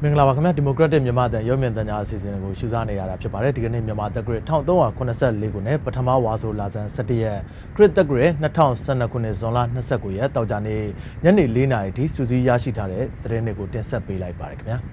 မင်္ဂလာပါခင်ဗျာဒီမိုကရက်တစ်မြန်မာတန်ရုပ်မြင်သံကြားအစီအစဉ်ကိုရှုစားနေရတာဖြစ်ပါတယ်ဒီကနေ့မြန်မာတက်ဂရစ်1384ခုနှစ်ပထမဝါဆိုလာဇန်17ရက်ခရစ်တက်ဂရစ်2012ခုနှစ်ဇွန်လ29ရက်တောက်ကြနေ့ညနေ4နာရီထိစူးစီးရရှိထားတဲ့သတင်းတွေကိုတင်ဆက်ပေးလိုက်ပါတယ်ခင်ဗျာ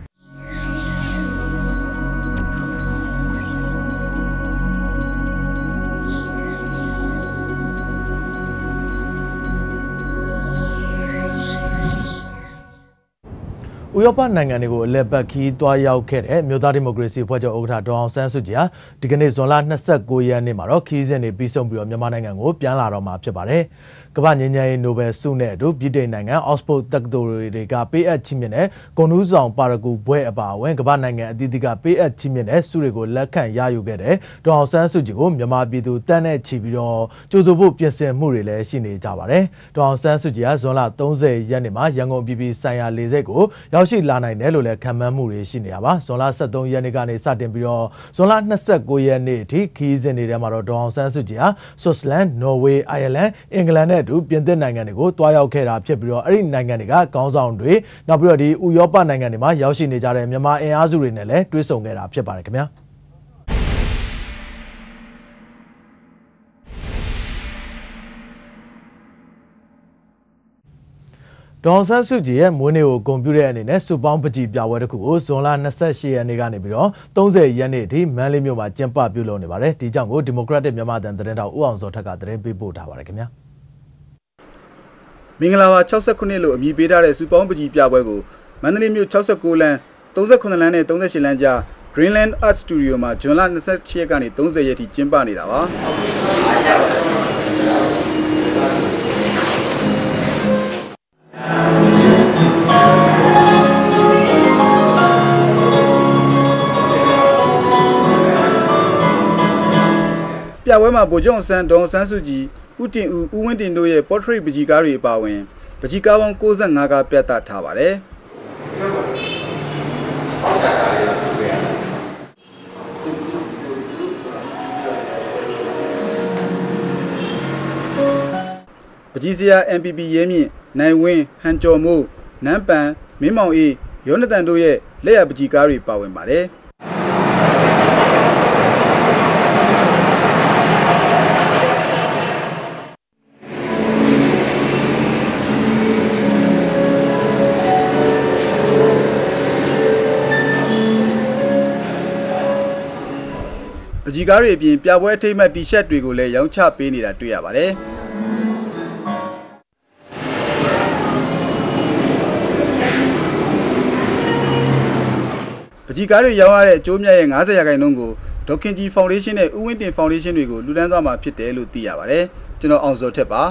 ဥရောပနိုင်ငံတွေကိုအလဲပတ်ခီးတွားရောက်ခဲ့တဲ့မြို့သားဒီမိုကရေစီအဖွဲ့ချုပ်ဥက္ကဋ္ဌဒေါ်အောင်ဆန်းစုကြည်ဟာဒီကနေ့ဇွန်လ29ရက်နေ့မှာတော့ခီးစဉ်တွေပြီးဆုံးပြီးတော့မြန်မာနိုင်ငံကိုပြန်လာတော့မှာဖြစ်ပါတယ်။ကမ္ဘာ့ငြိမ်းချမ်းရေးနိုဘယ်ဆုနဲ့အတူပြည်ထောင်နိုင်ငံအော့စ်ဖို့တက္ကသိုလ်တွေကပေးအပ်ချီးမြှင့်တဲ့ဂုဏ်ထူးဆောင်ပါရဂူဘွဲ့အပါအဝင်ကမ္ဘာ့နိုင်ငံအသီးသီးကပေးအပ်ချီးမြှင့်တဲ့ဆုတွေကိုလက်ခံရယူခဲ့တဲ့ဒေါ်အောင်ဆန်းစုကြည်ကိုမြန်မာပြည်သူတန်းနဲ့ချီပြီးတော့ကြိုဆိုဖို့ပြင်ဆင်မှုတွေလည်းရှိနေကြပါတယ်။ဒေါ်အောင်ဆန်းစုကြည်ဟာဇွန်လ30ရက်နေ့မှာရန်ကုန်ပြည်ဆိုင်ရာလေဆိပ်ကိုရောက်ရှိလာနိုင်တယ်လို့လည်းခံမှန်းမှုတွေရှိနေတာပါ။ဇွန်လ23ရက်နေ့ကနေစတင်ပြီးတော့ဇွန်လ29ရက်နေ့အထိခီးစဉ်တွေထဲမှာတော့ဒေါ်အောင်ဆန်းစုကြည်ဟာဆွစ်ဇာလန်၊နော်ဝေး၊အိုင်ယာလန်၊အင်္ဂလန်နဲ့အတူပြင်သစ်နိုင်ငံတွေကိုတွားရောက်ခဲ့တာဖြစ်ပြီးတော့အဲ့ဒီနိုင်ငံတွေကခေါင်းဆောင်တွေနောက်ပြီးတော့ဒီဥရောပနိုင်ငံတွေမှာရောက်ရှိနေကြတဲ့မြန်မာအင်အားစုတွေနဲ့လည်းတွေ့ဆုံခဲ့တာဖြစ်ပါတယ်ခင်ဗျာဒေါ်အောင်ဆန်းစုကြည်ရဲ့မွေးနေ့ကိုဂုဏ်ပြုတဲ့အနေနဲ့စုပေါင်းပကြီးပြပွဲတစ်ခုကိုဇွန်လ28ရက်နေ့ကနေပြီးတော့30ရက်နေ့အထိမန္တလေးမြို့မှာကျင်းပပြုလုပ်နေပါတယ်ဒီကြောင့်ကိုဒီမိုကရက်တစ်မြန်မာတန်သတင်းတောက်ဦးအောင်စောထက်ကသတင်းပေးပို့ထားပါတယ်ခင်ဗျာမင်္ဂလာပါ69နှစ်လို့အမည်ပေးထားတဲ့စုပေါင်းပကြီးပြပွဲကိုမန္တလေးမြို့69လမ်း38လမ်းနဲ့38လမ်းကြား Greenland Art Studio မှာဇွန်လ28ရက်ကနေ30ရက်ထိကျင်းပနေတာပါပြပွဲမှာဗိုလ်ချုပ်ဆန်းဒေါ်ဆန်းစုကြည်ဦးတင်ဦးဦးဝင်းတင်တို့ရဲ့ portrait ပကြီးကားတွေအပါအဝင်ပကြီးကားပေါင်း65ကားပြသထားပါတယ်ပကြီးစရာ MPP ရဲမြင့်နိုင်ဝင်းဟန်ကျော်မိုးနန်းပန်မင်းမောင်အေးယောနသန်တို့ရဲ့လက်ရပကြီးကားတွေပါဝင်ပါတယ်ပကြီးကားတွေအပြင်ပြပွဲအထိမ်းအမှတ်တီရှပ်တွေကိုလည်းရောင်းချပေးနေတာတွေ့ရပါတယ်ပကြီးကားတွေရောင်းရတဲ့အကျိုးမြတ်ရဲ့90%ကိုဒေါက်ခင်ကြီးဖောင်ဒေးရှင်းနဲ့ဦးဝင်းတင်ဖောင်ဒေးရှင်းတွေကိုလှူဒါန်းသွားမှာဖြစ်တယ်လို့သိရပါတယ်ကျွန်တော်အောင်စောထက်ပါ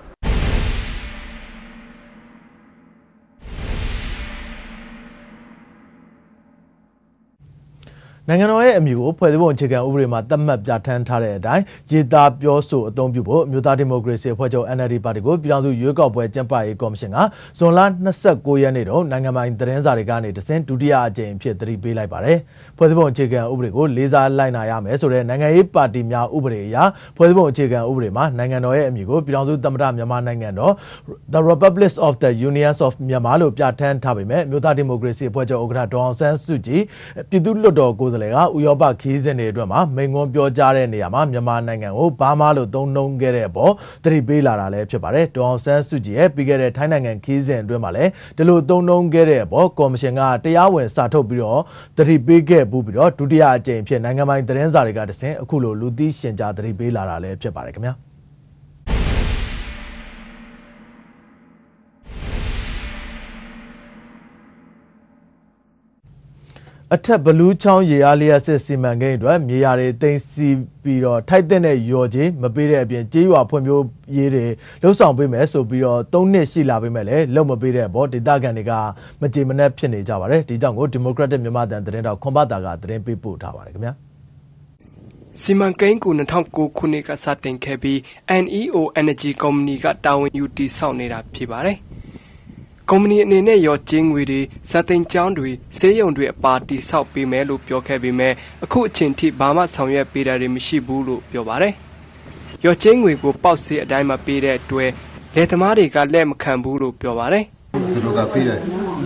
နိုင်ငံတော်ရဲ့အမည်ကိုဖွဲ့စည်းပုံအခြေခံဥပဒေမှာသတ်မှတ်ပြဋ္ဌာန်းထားတဲ့အတိုင်းရေးသားပြောဆိုအသုံးပြုဖို့မြို့သားဒီမိုကရေစီအဖွဲ့ချုပ် NLD ပါတီကိုပြည်ထောင်စုရွေးကောက်ပွဲကျင်းပရေးကော်မရှင်ကဇွန်လ29ရက်နေ့တုန်းနိုင်ငံပိုင်သတင်းစာတွေကနေတစဉ်ဒုတိယအကြိမ်အဖြစ်သတိပေးလိုက်ပါတယ်။ဖွဲ့စည်းပုံအခြေခံဥပဒေကိုလေးစားလိုက်နာရမယ်ဆိုတဲ့နိုင်ငံရေးပါတီများဥပဒေအရဖွဲ့စည်းပုံအခြေခံဥပဒေမှာနိုင်ငံတော်ရဲ့အမည်ကိုပြည်ထောင်စုသမ္မတမြန်မာနိုင်ငံတော် The Republic of the Union of Myanmar လို့ပြဋ္ဌာန်းထားပေမဲ့မြို့သားဒီမိုကရေစီအဖွဲ့ချုပ်ဥက္ကဋ္ဌဒေါ်အောင်ဆန်းစုကြည်ပြည်သူ့လွှတ်တော်ကိုယ်စားလှယ်ကဥရောပခီးစဉ်တွေအတွက်မှာမိန့်ခွန်းပြောကြားတဲ့နေရာမှာမြန်မာနိုင်ငံကိုဘာမှလို့သုံးနှုန်းခဲ့တဲ့အပေါ်သတိပေးလာတာလည်းဖြစ်ပါတယ်။ဒေါ်အောင်ဆန်းစုကြည်ရဲ့ပြီးခဲ့တဲ့ထိုင်းနိုင်ငံခီးစဉ်အတွင်းမှာလည်းဒီလိုသုံးနှုန်းခဲ့တဲ့အပေါ်ကော်မရှင်ကတရားဝင်စာထုတ်ပြီးတော့သတိပေးခဲ့ပြီးတော့ဒုတိယအကြိမ်ဖြစ်နိုင်ငံပိုင်သတင်းစာတွေကတဆင့်အခုလိုလူသိရှင်ကြားသတိပေးလာတာလည်းဖြစ်ပါတယ်ခင်ဗျာ။အထက်ဘလူးချောင်းရေအားလျှက်စစ်စီမံကိန်းအတွက်မြေယာတွေသိမ်းဆည်းပြီးတော့ထိုက်တဲ့ရော်ကြီးမပေးတဲ့အပြင်ကြေးရွာဖွံ့ဖြိုးရေးတွေလှုပ်ဆောင်ပေးမယ်ဆိုပြီးတော့3နှစ်ရှိလာပေးမယ်လေလုံမပေးတဲ့အပေါ်ဒေသခံတွေကမကြေမနက်ဖြစ်နေကြပါတယ်ဒီကြောင့်ကိုဒီမိုကရက်တစ်မြန်မာတန်သတင်းတောက်ခွန်ပတာကသတင်းပေးပို့ထားပါတယ်ခင်ဗျာစီမံကိန်းကို2009ခုနှစ်ကစတင်ခဲ့ပြီး NEO Energy Company ကတာဝန်ယူတည်ဆောက်နေတာဖြစ်ပါတယ်ကုမ္ပဏီအနေနဲ့ရောကျင်းငွေတွေစက်တင်ကျောင်းတွေဆေးရုံတွေအပါတိဆောက်ပေးမယ်လို့ပြောခဲ့ပေမဲ့အခုအချိန်ထိဘာမှဆောင်ရွက်ပေးတာတွေမရှိဘူးလို့ပြောပါတယ်။ရောကျင်းငွေကိုပေါက်စေးအတိုင်းမပေးတဲ့အတွက်လယ်သမားတွေကလက်မခံဘူးလို့ပြောပါတယ်။ဒီလိုကပေးတယ်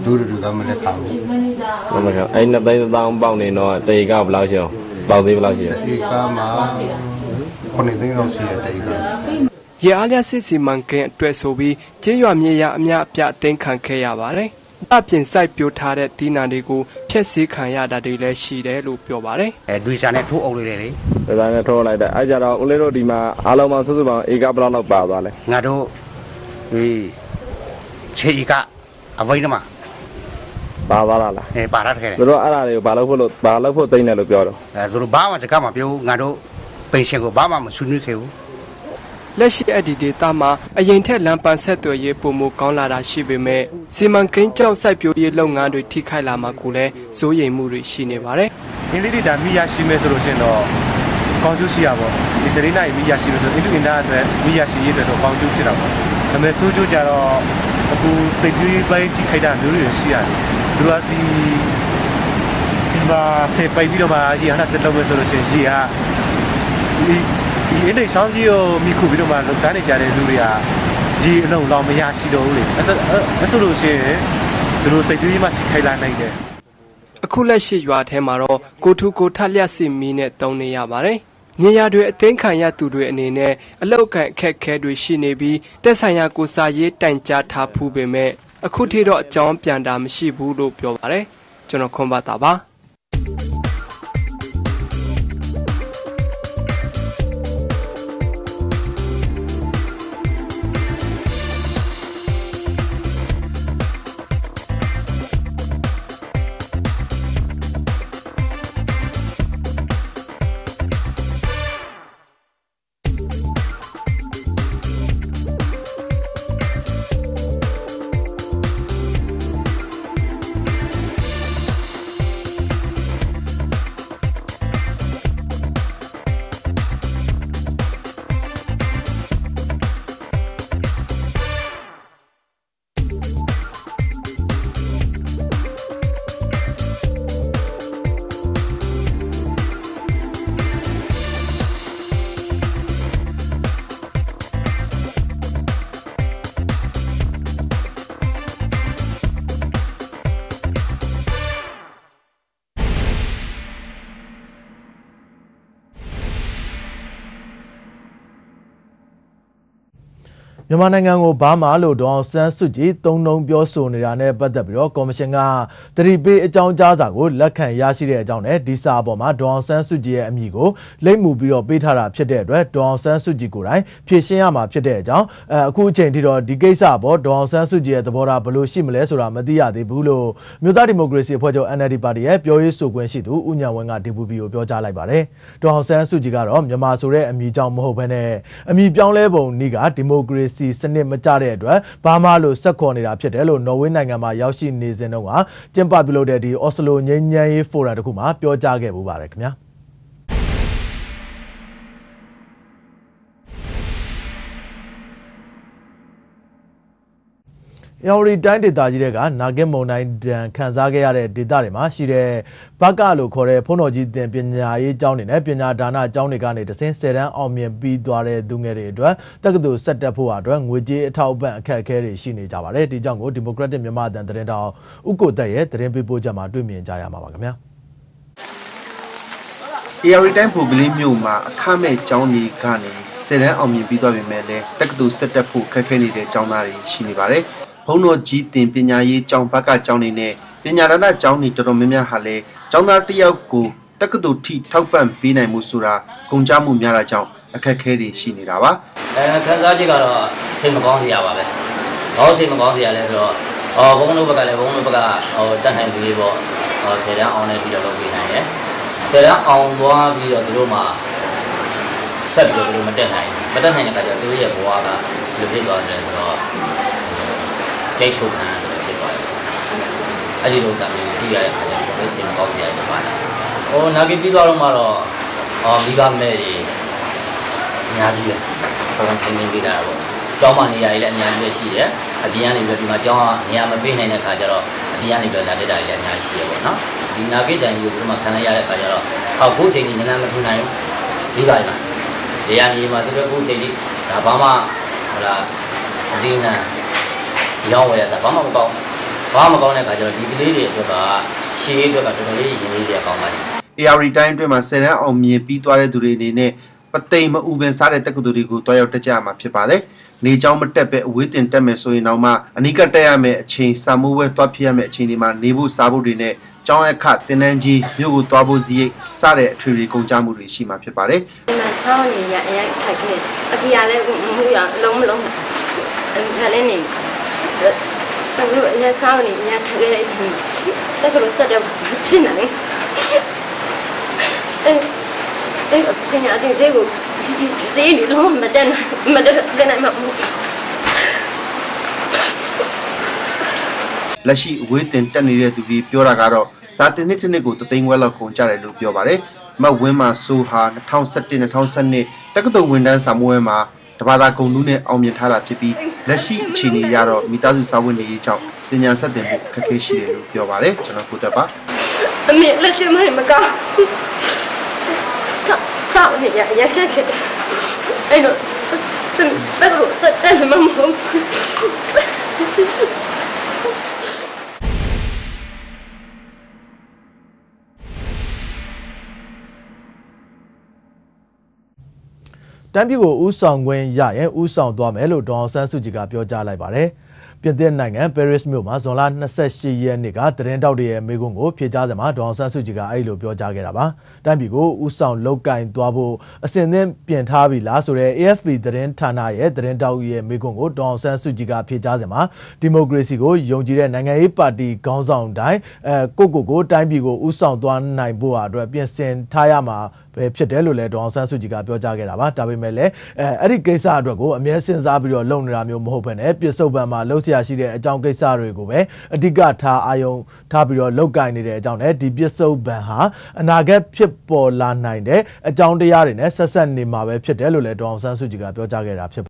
दूर दूर में ले खाओ मतलब ऐ न तई ताऊ पाऊ ने नो तई का बलाओ छियो पाऊ दे बलाओ छियो तई का मा कोने तई नो छियो तई का ရေအားလျက်စစ်စီမံကိန်းအတွက်ဆိုပြီးကျေးရွာမြေရအများအပြားအသိမ်းခံခဲ့ရပါတယ်။အပြင်စိုက်ပျိုးထားတဲ့ဒီနာတွေကိုဖျက်ဆီးခံရတာတွေလည်းရှိတယ်လို့ပြောပါတယ်။ဒွေစာနဲ့ထိုးအုပ်လေးလေ။ဒါနဲ့ထိုးလိုက်တယ်။အဲကြတော့ဦးလေးတို့ဒီမှာအားလုံးပေါင်းစုစုပေါင်းဧကဘယ်လောက်ပါသွားလဲ။ငါတို့ဒီခြေကအဝိနမှာပါသွားလား။ပါရတယ်။တို့အဲ့ဒါတွေကိုဘာလို့ဖို့သိနေလို့ပြောတော့။တို့ဘာမှစကားမပြောဘူး။ငါတို့ပင်ရှင်ကိုဘာမှမဆွေးနွေးခဲ့ဘူး။လက်ရှိအဒီဒေတာမှာအရင်ထက်လမ်းပန်းဆက်သွယ်ရေးပုံမကောင်းလာတာရှိပေမဲ့စီမံကိန်းကြောင့်စိုက်ပျိုးရေးလုပ်ငန်းတွေထိခိုက်လာမှာကိုလည်းစိုးရိမ်မှုတွေရှိနေပါတယ်။ဒီလေးဒါမိရရှိမယ်ဆိုလို့ရှိရင်တော့ကောင်းကျိုးရှိရပါဘော။ဒီစရိနိုင်မိရရှိလို့ဆိုအင်လူအင်ဒါအတွက်မိရရှိရေးအတွက်တော့ကောင်းကျိုးဖြစ်တာပေါ့။ဒါပေမဲ့ဆိုးကျိုးကြတော့အခုသိပ္ပံပိုင်းထိခိုက်တာမျိုးတွေရှိရတယ်။သူကဒီမှာစေပိုက်ပြီးတော့မှဒီဟာဆက်လုပ်မယ်ဆိုလို့ရှိရင်ဒီဟာဒီအဲ့ဒီချောင်းကြီးကိုမိခုပြီးတော့မှလုံစားနေကြတဲ့လူတွေကဒီအလုံးလောင်မရရှိတော့ဘူးလေအဲ့ဆိုလို့ရှိရင်သူတို့စိတ်ကြီးမှထိခိုက်လာနိုင်တယ်အခုလက်ရှိရွာထဲမှာတော့ကိုထူကိုထလျက်စစ်မီးနဲ့တုံနေရပါတယ်မြေယာတွေအသိမ်းခံရသူတွေအနေနဲ့အလောက်ကန်အခက်ခဲတွေရှိနေပြီးတက်ဆိုင်ရာကိုစာရေးတိုင်ကြားထားဖူးပေမဲ့အခုထိတော့အကြောင်းပြန်တာမရှိဘူးလို့ပြောပါတယ်ကျွန်တော်ခွန်ပါတာပါမြန်မာနိုင်ငံကိုဘာမှလို့ဒေါအောင်ဆန်းစုကြည်သုံးနှုံပြောဆိုနေတာနဲ့ပတ်သက်ပြီးတော့ကော်မရှင်ကတတိပေးအကြောင်းကြားစာကိုလက်ခံရရှိတဲ့အကြောင်းနဲ့ဒီစာအပေါ်မှာဒေါအောင်ဆန်းစုကြည်ရဲ့အမည်ကိုလိပ်မူပြီးတော့ပေးထားတာဖြစ်တဲ့အတွက်ဒေါအောင်ဆန်းစုကြည်ကိုယ်တိုင်ဖြေရှင်းရမှာဖြစ်တဲ့အကြောင်းအခုအချိန်ထိတော့ဒီကိစ္စအပေါ်ဒေါအောင်ဆန်းစုကြည်ရဲ့သဘောထားဘယ်လိုရှိမလဲဆိုတာမသိရသေးဘူးလို့မြို့သားဒီမိုကရေစီအဖွဲ့ချုပ် NLD ပါတီရဲ့ပြောရေးဆိုခွင့်ရှိသူဦးညံဝင်းက DPP ကိုပြောကြားလိုက်ပါတယ်ဒေါအောင်ဆန်းစုကြည်ကတော့မြန်မာဆိုတဲ့အမည်ကြောင့်မဟုတ်ဘဲနဲ့အမည်ပြောင်းလဲပုံနည်းကဒီမိုကရေစီစနစ်မကြတဲ့အတွက်ဘာမှလို့ဆက်ခေါ်နေတာဖြစ်တယ်လို့နော်ဝေးနိုင်ငံမှာရောက်ရှိနေစဉ်တုန်းကကျင်းပပြုလုပ်တဲ့ဒီအော်စလိုငြိမ်းချမ်းရေးဖိုရမ်တစ်ခုမှာပြောကြားခဲ့ပူပါတယ်ခင်ဗျာယော်ရီတိုင်းဒေသကြီးတွေကနာဂစ်မုန်တိုင်းဒဏ်ခံစားခဲ့ရတဲ့ဒေသတွေမှာရှိတဲ့ဘကလို့ခေါ်တဲ့ဖုန်းတော်ကြီးတင်ပညာရေးကျောင်းတွေနဲ့ပညာဒါနကျောင်းတွေကနေတဆင့်10တန်းအောင်မြင်ပြီးသွားတဲ့သူငယ်တွေအတွက်တက္ကသိုလ်ဆက်တက်ဖို့အတွက်ငွေကြေးအထောက်အပံ့အခက်အခဲတွေရှိနေကြပါတယ်ဒီကြောင့်ကိုဒီမိုကရက်တစ်မြန်မာအသံသတင်းတောင်ဥက္ကိုတက်ရဲ့သတင်းပေးပို့ချက်မှာတွေ့မြင်ကြရမှာပါခင်ဗျာယော်ရီတိုင်းပိုကလေးမြို့မှာအခမဲ့ကျောင်းတွေကနေ10တန်းအောင်မြင်ပြီးသွားပြီမဲ့လည်းတက္ကသိုလ်ဆက်တက်ဖို့ခက်ခဲနေတဲ့ကျောင်းသားတွေရှိနေပါတယ်ဘုံတော်ကြီးတင်ပညာရေးကျောင်းဘက်ကကျောင်းတွေနဲ့ပညာဒါနကျောင်းတွေတော်တော်များများဟာလည်းကျောင်းသားတစ်ယောက်ကိုတက္ကသိုလ်ထိထောက်ပံ့ပေးနိုင်မှုဆိုတာကုန်ကျမှုများတာကြောင့်အခက်အခဲတွေရှိနေတာပါခန်းစားချက်ကတော့စိတ်မကောင်းစရာပါပဲဘာလို့စိတ်မကောင်းစရာလဲဆိုတော့ဘုံတို့ဘက်ကလည်းဘုံတို့ဘက်ကတတ်နိုင်ပြီပေါ့10တန်းအောင်နေပြီးတော့လုပ်ပေးနိုင်တယ်10တန်းအောင်သွားပြီးတော့တို့မှဆက်ပြီးတော့တို့မတက်နိုင်တဲ့အခါကျတော့တို့ရဲ့ဘဝကလူဖြစ်သွားတယ်ဆိုတော့ဒိတ်ချုပ်ခံရတယ်ဖြစ်သွားတယ်အဲ့ဒီလိုစာမျိုးပြီးရတဲ့အခါကျတော့စိတ်မကောင်းစရာတွေပါတယ်နာဂီပြီးသွားတော့မှတော့မိဘမဲ့တွေအများကြီးပဲပုံထိုင်နေကြတာပေါ့ကျောင်းမနေရာကြီးလည်းအများကြီးပဲရှိတယ်အပြင်ကနေပြီးဒီမှာကျောင်းကနေရာမပေးနိုင်တဲ့အခါကျတော့အပြင်ကနေပြီးလာတက်တာကြီးလည်းအများကြီးရှိရပေါ့နော်ဒီနာဂီတိုင်ကိုဒီမှာခံရတဲ့အခါကျတော့အခုချိန်ကြီးနည်းနည်းမထူနိုင်ဘူးပြီးပါပြီ။နေရာနေမှာဆိုတော့အခုချိန်ကြီးဒါဘာမှဟိုလားအတင်းနဲ့ရောင်းဝယ်ရစားဘာမှမကောင်းဘာမှမကောင်းတဲ့ခါကျတော့ဒီကလေးတွေအတွက်ကရှေးအတွက်ကတော်တော်လေးရင်းနှီးစရာကောင်းပါတယ် AR တိုင်းအတွင်းမှာ10တန်းအောင်မြင်ပြီးသွားတဲ့သူတွေအနေနဲ့ပသိမ်မဥပင်စားတဲ့တက္ကသိုလ်တွေကိုတွားရောက်တက်ကြရမှာဖြစ်ပါတယ်နေကြောင်းမတက်ပဲအဝေးတင်တက်မယ်ဆိုရင်တော့မှအနိကတက်ရမယ်အချိန်စာမိုးဝဲတွားဖြစ်ရမယ်အချိန်ဒီမှာနေဖို့စားဖို့တွေနဲ့ကျောင်းအခတင်တန်းကြီးမြို့ကိုတွားဖို့စည်းစတဲ့အထွေထွေကုန်ကြမှုတွေရှိမှာဖြစ်ပါတယ်ဒီမှာစောင်းနေရအရင်ခက်ခဲအဖေကလည်းမူရလုံးမလုံးဒါလည်းနေတကယ်လည်းစောင်းနေရခက်ခဲတဲ့အချိန်တကယ်ဆက်တယ်ဖြစ်နေတယ်ပညာတွေကိုဒီနေလုံးမတက်နိုင်မှာလက်ရှိအဝေးတင်တက်နေတဲ့သူတွေပြောတာကတော့စာတင်နှစ်တစ်နှစ်ကို3သိန်းခွဲလောက်ကုန်ကြတယ်လို့ပြောပါတယ်။မတ်ဝင်းမှာဆိုဟာ2011-2012တက္ကသိုလ်ဝန်ထမ်းစာမိုးဝဲမှာတဘာသာကုန်လူနဲ့အောင်မြင်ထားတာဖြစ်ပြီးလက်ရှိအခြေအနေရတော့မိသားစုစာဝန်နေရေးကြောင့်ပညာဆက်တင်ဖို့အခက်အခဲရှိတယ်လို့ပြောပါတယ်။ကျွန်တော်ကိုတက်ပါအမေလက်ချင်မကောင်းစောင်းနေရခက်ခဲအဲ့တော့တကယ်ဆက်တယ်မမတမ်းပြည်ကိုဥဆောင်ခွင့်ရရင်ဥဆောင်သွားမယ်လို့ဒေါအောင်ဆန်းစုကြည်ကပြောကြားလိုက်ပါတယ်။ပြင်သစ်နိုင်ငံပဲရစ်မြို့မှာဇွန်လ28ရက်နေ့ကသတင်းတောက်တွေရဲ့မိကုန်းကိုဖြေကြားစမှာဒေါအောင်ဆန်းစုကြည်ကအဲ့လိုပြောကြားခဲ့တာပါ။တမ်းပြည်ကိုဥဆောင်လောက်ကင်သွားဖို့အစဉ်သင့်ပြင်ထားပြီလားဆိုတဲ့ AFP သတင်းဌာနရဲ့သတင်းတောက်ရဲ့မိကုန်းကိုဒေါအောင်ဆန်းစုကြည်ကဖြေကြားစမှာဒီမိုကရေစီကိုယုံကြည်တဲ့နိုင်ငံရေးပါတီခေါင်းဆောင်တိုင်းကိုတိုင်းပြည်ကိုဥဆောင်သွားနိုင်ဖို့အတွက်ပြင်ဆင်ထားရမှာပဲဖြစ်တယ်လို့လည်းဒေါအောင်ဆန်းစုကြည်ကပြောကြားခဲ့တာပါဒါပေမဲ့လည်းအဲ့ဒီကိစ္စအတွက်ကိုအမြဲစဉ်းစားပြီးတော့လုပ်နေတာမျိုးမဟုတ်ဘဲနဲ့ပြစ္ဆုတ်ပံမှာလှုပ်ရှားရှိတဲ့အကြောင်းကိစ္စတွေကိုပဲအဓိကထားအာယုံထားပြီးတော့လောက်ကင်နေတဲ့အကြောင်းနဲ့ဒီပြစ္ဆုတ်ပံဟာအနာဂတ်ဖြစ်ပေါ်လာနိုင်တဲ့အကြောင်းတရားတွေနဲ့ဆက်ဆက်နေမှာပဲဖြစ်တယ်လို့လည်းဒေါအောင်ဆန်းစုကြည်ကပြောကြားခဲ့တာဖြစ်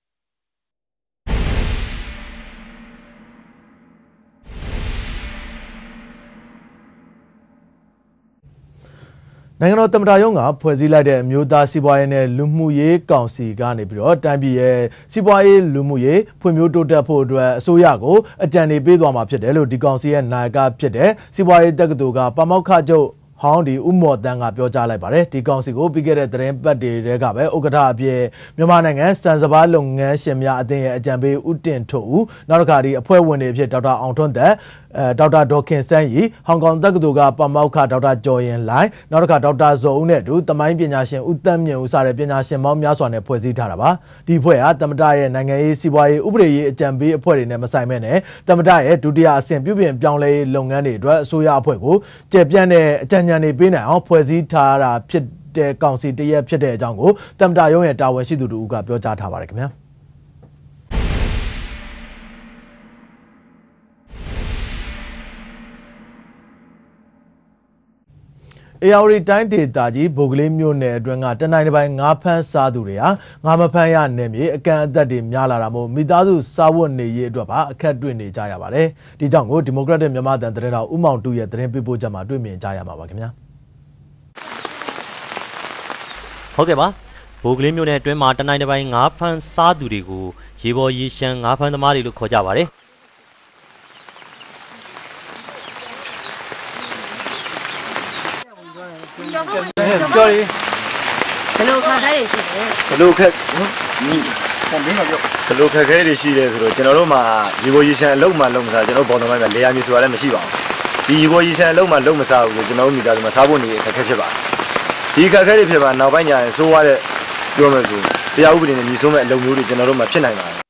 နိုင်ငံတော်သမ္မတရုံးကဖွဲ့စည်းလိုက်တဲ့အမျိုးသားစီးပွားရေးနဲ့လူမှုရေးကောင်စီကနေပြီးတော့တိုင်းပြည်ရဲ့စီးပွားရေးလူမှုရေးဖွံ့ဖြိုးတိုးတက်ဖို့အတွက်အစိုးရကိုအကြံဉာဏ်ပေးသွားမှာဖြစ်တယ်လို့ဒီကောင်စီရဲ့နာယကဖြစ်တဲ့စီးပွားရေးတက္ကသိုလ်ကပါမောက္ခချုပ်ဟောင်းဒီဦးမော်တန်းကပြောကြားလိုက်ပါတယ်ဒီကောင်စီကိုပြီးခဲ့တဲ့သတင်းပတ်တွေကပဲဥက္ကဋ္ဌအဖြစ်မြန်မာနိုင်ငံစံစဘာလုပ်ငန်းရှင်များအသင်းရဲ့အကြံပေးဦးတင်ထွတ်ဦးနောက်တစ်ခါဒီအဖွဲ့ဝင်တွေအဖြစ်ဒေါက်တာအောင်ထွန်းသက်ဒေါက်တာဒေါခင်စန်းရီဟောင်ကောင်တက္ကသိုလ်ကပါမောက္ခဒေါက်တာကျော်ရင်လိုင်းနောက်တစ်ခါဒေါက်တာဇော်ဦးနဲ့အတူသမိုင်းပညာရှင်ဦးတန်းမြင့်ဦးစတဲ့ပညာရှင်ပေါင်းများစွာနဲ့ဖွဲ့စည်းထားတာပါဒီဖွဲ့ဟာသမ္မတရဲ့နိုင်ငံရေးစီးပွားရေးဥပဒေရေးအကြံပေးအဖွဲ့တွေနဲ့မဆိုင်မဲနဲ့သမ္မတရဲ့ဒုတိယအဆင့်ပြုပြင်ပြောင်းလဲရေးလုပ်ငန်းတွေအတွက်အစိုးရအဖွဲ့ကိုကျေပြန့်တဲ့အကြံဉာဏ်တွေပေးနိုင်အောင်ဖွဲ့စည်းထားတာဖြစ်တဲ့ကောင်စီတရက်ဖြစ်တဲ့အကြောင်းကိုသမ္မတရုံးရဲ့တာဝန်ရှိသူတို့ကပြောကြားထားပါတယ်ခင်ဗျာAR တိုင်းဒေသကြီးဗိုလ်ကလေးမြို့နယ်အတွင်းကတနိုင်တစ်ပိုင်းငါးဖမ်းစားသူတွေဟာငါမဖမ်းရနယ်မြေအကန့်အသတ်တွေများလာတာမို့မိသားစုစားဝတ်နေရေးအတွက်ပါအခက်တွေ့နေကြရပါတယ်။ဒီကြောင့်ကိုဒီမိုကရက်တစ်မြန်မာတန်သတင်းတော်ဦးမောင်တူရဲ့သတင်းပေးပို့ချက်မှာတွေ့မြင်ကြရမှာပါခင်ဗျာ။ဟုတ်ကဲ့ပါဗိုလ်ကလေးမြို့နယ်အတွင်းမှာတနိုင်တစ်ပိုင်းငါးဖမ်းစားသူတွေကိုရေပေါ်ရေရှမ်းငါးဖမ်းသမားတွေလို့ခေါ်ကြပါတယ်။ပြောရဘယ်လိုခက်ခဲတွေရှိလဲဘယ်လိုခက်မင်းကပြောဘယ်လိုခက်ခဲတွေရှိလဲဆိုတော့ကျွန်တော်တို့မှာရေပေါ်ရေရှမ်းအလုံးမှလုံးမစားကျွန်တော်ဘော်တော်မိုင်းမှာလေယာမျိုးဆိုတာလည်းမရှိပါဘူးဒီရေပေါ်ရေရှမ်းအလုံးမှလုံးမစားဘူးဆိုကျွန်တော်တို့မိသားစုမှာစားဖို့နေအခက်ခဲဖြစ်ပါတယ်ဒီခက်ခဲတွေဖြစ်ပါနောက်ပိုင်းကျရင်စိုးရတဲ့ပြောမယ်ဆိုတရားဥပဒေနဲ့ညီဆုံးမဲ့အလုံးမျိုးတွေကျွန်တော်တို့မှာဖြစ်နိုင်ပါတယ်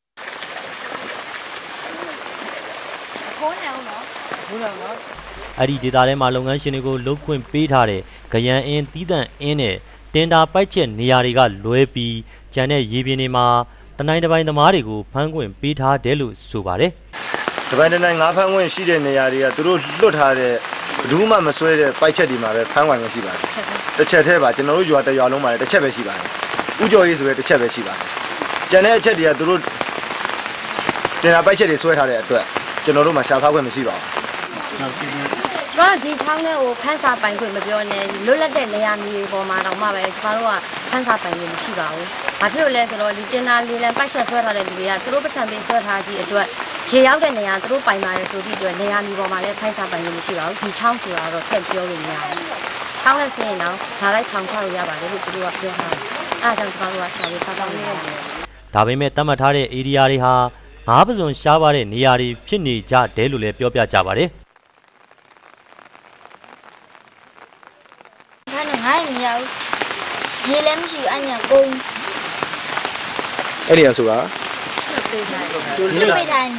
အဲ့ဒီဒေတာထဲမှာလုပ်ငန်းရှင်တွေကိုလုတ်ခွင့်ပေးထားတဲ့ကြရန်အင်းတီးတန့်အင်းနဲ့တင်တာပိုက်ချက်နေရာတွေကလွဲပြီးကျန်တဲ့ရေပြင်တွေမှာတနိုင်တစ်ပိုင်းသမားတွေကိုဖမ်းခွင့်ပေးထားတယ်လို့ဆိုပါတယ်။တစ်ပိုင်းတစ်နိုင်ငါးဖမ်းခွင့်ရှိတဲ့နေရာတွေကသူတို့လွတ်ထားတဲ့ဘယ်သူမှမဆွဲတဲ့ပိုက်ချက်တွေမှာပဲဖမ်းခွင့်ရှိပါတယ်။တစ်ချက်တည်းပါကျွန်တော်တို့ရွာတစ်ရွာလုံးမှာတစ်ချက်ပဲရှိပါတယ်။ဥကြော်ရေးဆိုရဲတစ်ချက်ပဲရှိပါတယ်။ကျန်တဲ့အချက်တွေကသူတို့တင်တာပိုက်ချက်တွေဆွဲထားတဲ့အတွက်ကျွန်တော်တို့မှာရှားထားခွင့်မရှိပါဘူး။ကျွန်တော်ဒီချောင်းလေးကိုခန်းစာပိုင်ခွင့်မပြောနဲ့လွတ်လပ်တဲ့နေရာမျိုးပေါ်မှာတော့မှပဲကျွန်တော်တို့ကခန်းစာပိုင်ခွင့်မရှိပါဘူး။ဘာဖြစ်လို့လဲဆိုတော့ဒီတင်နာလေးလံပိုက်ဆက်ဆွဲထားတဲ့လူတွေကသူတို့ပတ်စံပေးဆွဲထားကြည့်အတွက်ရေရေရောက်တဲ့နေရာသူတို့ပိုင်ပါတယ်ဆိုပြီးတော့နေရာမျိုးပေါ်မှာလည်းဖိုက်စားပိုင်လို့မရှိပါဘူးဒီချောင်းဆိုတာတော့ထည့်ပြောလို့မရဘူးချောင်းနဲ့ဆင်းရင်တော့ဒါလိုက်ထောင်ချလို့ရပါတယ်လို့သူတို့ကပြောထားတယ်အဲဒါကြောင့်ကျွန်တော်တို့ကရှာလို့စားတော့နေရတယ်ဒါပေမဲ့တတ်မှတ်ထားတဲ့ area တွေဟာငါးပစွန်ရှားပါတဲ့နေရာတွေဖြစ်နေကြတယ်လို့လည်းပြောပြကြပါတယ်ဒါနဲ့ငါ့မရဘူးရေလည်းမရှိဘူးအညာကုန်းအဲ့ဒီရဆိုတာလွတ်ပေးထားနေခုနလွ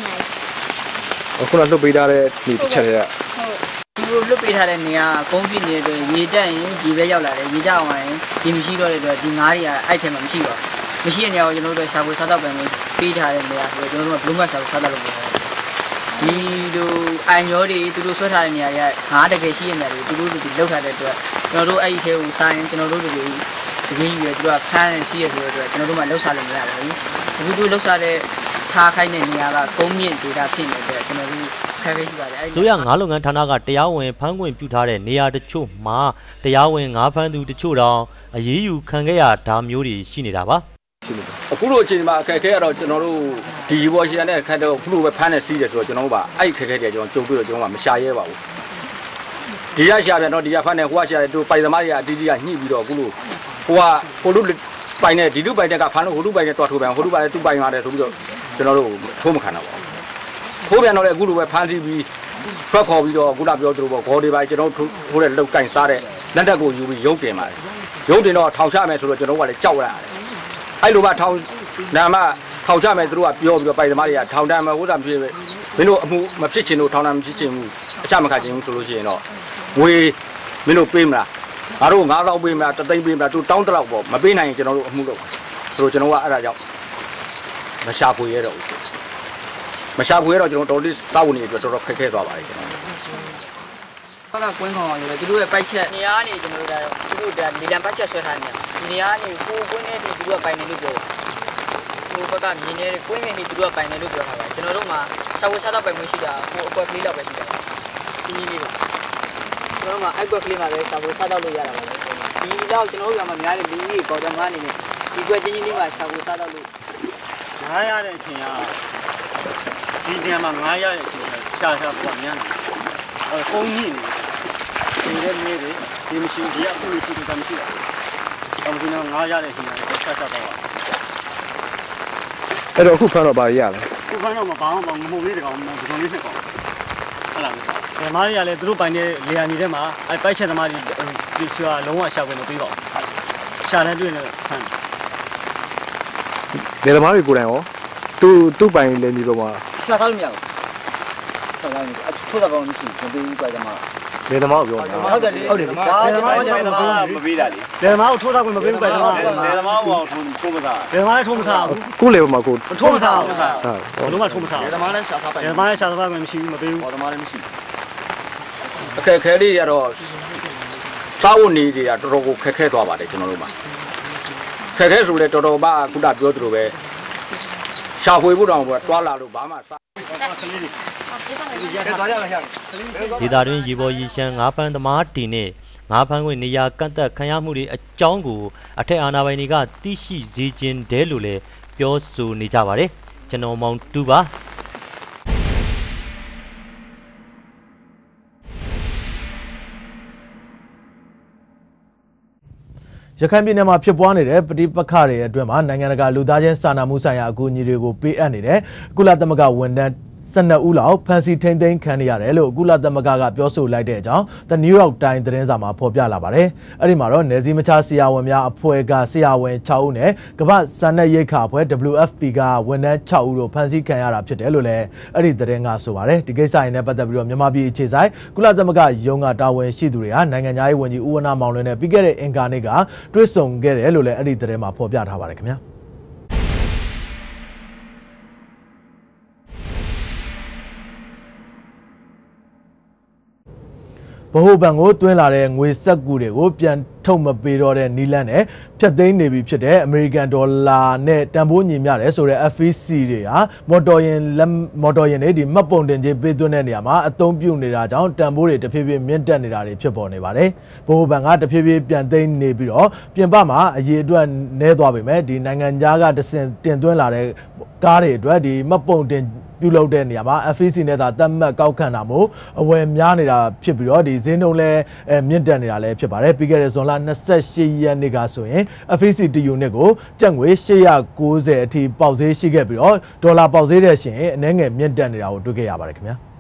တ်ပေးထားတဲ့ဒီတစ်ချက်တွေကဟုတ်လွတ်ပေးထားတဲ့နေရာကုန်းပြနေတဲ့အတွက်ရေတက်ရင်ရေပဲရောက်လာတယ်ရေတက်အောင်ရင်ရေမရှိတော့တဲ့အတွက်ဒီငါးတွေကအဲ့ထဲမှာမရှိတော့မရှိတဲ့နေရာကိုကျွန်တော်တို့ရှာဖွေစားတော့ပဲပေးထားတဲ့နေရာဆိုတော့ကျွန်တော်တို့ကဘလုံးမရှာဖွေစားတော့လို့ပြောတယ်ဒီလိုအိုင်ရောတွေသူတို့ဆွဲထားတဲ့နေရာတွေကငါးတကယ်ရှိတဲ့နေရာတွေသူတို့ဒီလောက်ထားတဲ့အတွက်ကျွန်တော်တို့အဲ့ဒီထဲကိုစားရင်ကျွန်တော်တို့တွေတကယ်ကြီးရသူကဖမ်းရှိရဆိုတော့ကျွန်တော်တို့မှလှုပ်ရှားလို့မရပါဘူးအခုတို့လှုပ်ရှားတဲ့ထားခိုင်းတဲ့နေရာကကုန်းမြင့်ဒေတာဖြစ်နေတဲ့ကျွန်တော်တို့ခက်ခဲရှိပါတယ်ဆိုရငါးလုပ်ငန်းဌာနကတရားဝင်ဖမ်းခွင့်ပြုထားတဲ့နေရာတချို့မှာတရားဝင်ငါးဖမ်းသူတချို့တောင်အရေးယူခံခဲ့ရတာမျိုးတွေရှိနေတာပါအခုလိုအချိန်မှာအခက်ခဲရတော့ကျွန်တော်တို့ဒီဘော်ရှီယာနဲ့ခက်တော့ခုလိုပဲဖမ်းနေစီးတယ်ဆိုတော့ကျွန်တော်တို့ကအဲ့ခက်ခဲတယ်ကျွန်တော်ကြုံပြီးတော့ကျွန်တော်ကမရှာရဲပါဘူးဒီရရှာပြန်တော့ဒီရဖမ်းနေဟိုကရှာတယ်သူပိုင်သမားတွေကအတီးကြီးကညှိပြီးတော့အခုလိုဟိုလူပိုင်နေဒီလူပိုင်တဲ့ကဖမ်းလို့ဟိုလူပိုင်နဲ့တွားထိုးပြန်ဟိုလူပိုင်နဲ့သူ့ပိုင်ရတယ်ဆိုပြီးတော့ကျွန်တော်တို့ထိုးမခံတော့ပါဘူးထိုးပြန်တော့လေအခုလိုပဲဖမ်းဆီးပြီးဆွဲခေါ်ပြီးတော့ခုနပြောသလိုပေါ့ခေါ်တွေပါကျွန်တော်ထိုးတဲ့လောက်ကင်စားတဲ့လက်တက်ကိုယူပြီးရုပ်တင်ပါတယ်ရုပ်တင်တော့ထောင်ချမယ်ဆိုတော့ကျွန်တော်ကလည်းကြောက်ရတယ်အဲ့လိုမှထောင်နာမထောင်ချမယ်သူတို့ကပြောပြီးတော့ပိုင်သမားတွေကထောင်တန်းမှာဟိုးတာဖြစ်ပဲမင်းတို့အမှုမဖြစ်ချင်လို့ထောင်တန်းမဖြစ်ချင်ဘူးအချမခချင်ဘူးဆိုလို့ရှိရင်တော့ဝေးမင်းတို့ပေးမလားငါတို့9000ပေးမလား3သိန်းပေးမလားသူတောင်းတလောက်ပေါ့မပေးနိုင်ရင်ကျွန်တော်တို့အမှုလုပ်ဆိုတော့ကျွန်တော်ကအဲ့ဒါကြောင့်မရှာဖွေရတော့မရှာဖွေရတော့ကျွန်တော်တော်လေးစောက်နေအတွက်တော်တော်ခက်ခဲသွားပါတယ်ကျွန်တော်ဘက်ကကွင်းခေါင်ရတယ်သူတို့ရဲ့ပိုက်ချက်နေရာနေကျွန်တော်တို့ဒါသူတို့ဒါလေလံပိုက်ချက်ဆွဲထားနေနေရာနေကိုကွင်းနေတူသူတို့ကပိုင်နေလို့ပြောတယ်ဟိုဘက်ကမြင်နေတဲ့ကွင်းနေသူတို့ကပိုင်နေလို့ပြောထားပါတယ်ကျွန်တော်တို့မှာရှာဖွေစားတော့ပိုင်မရှိတာဟိုအကွက်ကလေးလောက်ပဲရှိတာဒီကြီးလေးပါကျွန်တော်မှအိုက်ကွက်ကလေးမှာပဲရှာဖွေစားတော့လို့ရတာပါဒီတော့ကျွန်တော်တို့ကမှများတဲ့လူကြီးပေါ်တယ်ငါအနေနဲ့ဒီကွက်ကြီးလေးမှာရှာဖွေစားတော့လို့ငားရတဲ့အချိန်ကဒီနေရာမှာငားရတဲ့အချိန်ရှာပေါ်များတယ်ကုန်းကြီးနေတဲ့နေတွေဒီမရှိဒီအခုလိုရှိတာမရှိဘူး။အမှန်ကတော့ငားရတဲ့အချိန်ကဆက်တော့ပါအဲ့တော့အခုဖမ်းတော့ပါရလဲ။ခုဖမ်းတော့မပေါင်းငမှုလေးတကောင်ဒီကောင်လေးနှစ်ကောင်ဟုတ်လား။ဓမ္မတွေကလည်းသူတို့ပိုင်တဲ့လေယာဉ်တွေထဲမှာအဲပိုက်ချက်သမားတွေရှာလုံးဝရှာခွင့်မပေးပါဘူး။ရှာတဲ့တွေ့နေဖမ်းတယ်။ဓမ္မတွေကိုယ်တိုင်ရောသူ့ပိုင်လေမြေပေါ်မှာရှာထားလို့မရဘူး။ရှာထားလို့ထိုးတာကောင်းမရှိဘူးမပေးဘူးပိုင်သမားလေသမားကိုပြောနေတာဟုတ်တယ်လေဟုတ်တယ်လေလေသမားကမပေးတာလေလေသမားကိုထိုးထားခွင့်မပေးဘူးပဲလေသမားကိုထိုးမစားလေသမားလည်းထိုးမစားဘူးကိုလေမှာကိုထိုးမစားဘူးစားဘလုံးကထိုးမစားလေသမားလည်းရှာထားပိုင်လေသမားလည်းရှာထားပိုင်မရှိဘူးမပေးဘူးသမားလည်းမရှိအခက်ခဲလေးတွေကတော့စားဝတ်နေတွေကတော်တော်ကိုခက်ခဲသွားပါတယ်ကျွန်တော်တို့မှာခက်ခဲဆိုလဲတော်တော်မှခုနပြောသလိုပဲရှာဖွေဖို့တောင်တွားလာလို့ဘာမှစားဒေသတွင်းရေပေါ်ရေရှမ်းငါးဖမ်းသမားတီနဲ့ငါးဖမ်းခွင့်နေရာကန့်သက်ခံရမှုတွေအကြောင်းကိုအထက်အာဏာပိုင်တွေကသိရှိစေခြင်းတဲလို့လည်းပြောဆိုနေကြပါတယ်ကျွန်တော်မောင်တူပါရခိုင်ပြည်နယ်မှာဖြစ်ပွားနေတဲ့ပဋိပက္ခတွေအတွင်းမှာနိုင်ငံတကာလူသားချင်းစာနာမှုဆိုင်ရာအကူအညီတွေကိုပေးအပ်နေတဲ့ကုလသမဂ္ဂဝန်ထမ်း12ဦးလောက်ဖမ်းဆီးထိန်းသိမ်းခံရတယ်လို့ကုလသမဂ္ဂကပြောဆိုလိုက်တဲ့အကြောင်း The New York Times သတင်းစာမှာဖော်ပြလာပါတယ်။အဲ့ဒီမှာတော့နယ်စည်းမခြားဆရာဝန်များအဖွဲ့ကဆရာဝန်6ဦးနဲ့ကမ္ဘာ့စာနယ်ရိက္ခာအဖွဲ့ WFP ကဝန်ထမ်း6ဦးတို့ဖမ်းဆီးခံရတာဖြစ်တယ်လို့လည်းအဲ့ဒီသတင်းကဆိုပါတယ်။ဒီကိစ္စရင်းနဲ့ပတ်သက်ပြီးတော့မြန်မာပြည်အခြေဆိုင်ကုလသမဂ္ဂရုံးကတာဝန်ရှိသူတွေကနိုင်ငံသားရေးဝန်ကြီးဦးဝဏ္ဏမောင်လွင်နဲ့ပြီးခဲ့တဲ့အင်ကာနေ့ကတွေ့ဆုံခဲ့တယ်လို့လည်းအဲ့ဒီသတင်းမှာဖော်ပြထားပါတယ်ခင်ဗျာ။ဗဟိုဘဏ်ကိုတွင်းလာတဲ့ငွေစက်ကူတွေကိုပြန်ထုတ်မပေးတော့တဲ့နီလန်းနဲ့ဖြတ်သိမ်းနေပြီဖြစ်တဲ့အမေရိကန်ဒေါ်လာနဲ့တန်ဖိုးညီမျှတယ်ဆိုတဲ့ FEC တွေဟာမော်တော်ယာဉ်တွေဒီမှတ်ပုံတင်ကြေးပေးသွင်းတဲ့နေရာမှာအသုံးပြုနေတာကြောင့်တန်ဖိုးတွေတဖြည်းဖြည်းမြင့်တက်နေတာတွေဖြစ်ပေါ်နေပါတယ်။ဗဟိုဘဏ်ကတဖြည်းဖြည်းပြန်သိမ်းနေပြီးတော့ပြင်ပမှာအရေးအတွက်နည်းသွားပေမဲ့ဒီနိုင်ငံခြားကတင်သွင်းလာတဲ့ကားတွေအတွက်ဒီမှတ်ပုံတင်ပြုလုပ်တဲ့နေရာမှာ FEC နဲ့သာသတ်မှတ်ကောက်ခံတာမို့အဝယ်များနေတာဖြစ်ပြီးတော့ဒီဈေးနှုန်းလဲမြင့်တက်နေတာလည်းဖြစ်ပါတယ်ပြီးခဲ့တဲ့ဇွန်လ28ရက်နေ့ကဆိုရင် FEC တယူနစ်ကိုကျပ်ငွေ890အထိပေါက်ဈေးရှိခဲ့ပြီးတော့ဒေါ်လာပေါက်ဈေးတဲ့ရှင်အနည်းငယ်မြင့်တက်နေတာကိုတွေ့ခဲ့ရပါတယ်ခင်ဗျာ